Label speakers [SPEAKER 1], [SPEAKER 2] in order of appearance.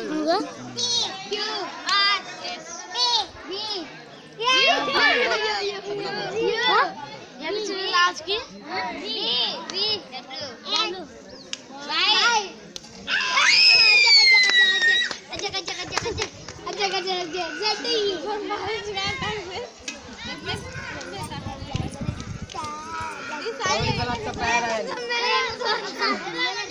[SPEAKER 1] Enggak.
[SPEAKER 2] Q R S B yang sudah lagi B
[SPEAKER 3] Jadi saya